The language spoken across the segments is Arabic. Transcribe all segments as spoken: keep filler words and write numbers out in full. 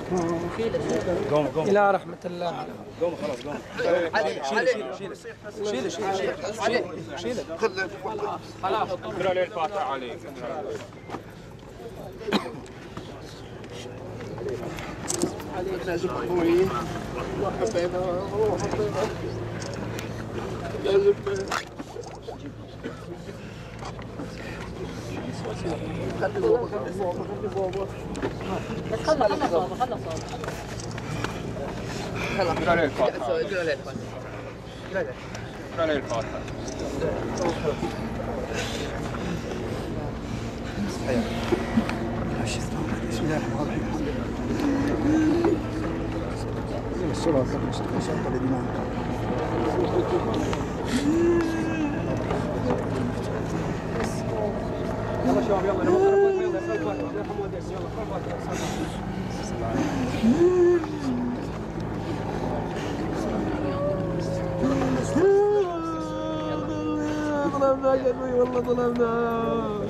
قوم قوم إلى رحمة الله. قوم خلاص قوم. شيله شيله شيله شيله شيله شيله خلاص. اقرا لي الفاتحة عليك. لازم اخوي وحبيبه وحبيبه لازم خلي بابا خلي بابا خلي بابا خلص خلص خلص خلاص اقرا لي الفاتحة. اقرا لي الفاتحة اقرا لي الفاتحة. بسم الله الرحمن الرحيم. الصراط المستقيم صراط الذين يلا شباب يلا يلا يلا يلا حمود يلا ظلمنا يا ابوي والله ظلمنا.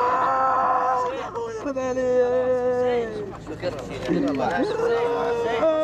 يا ابوي رد علي.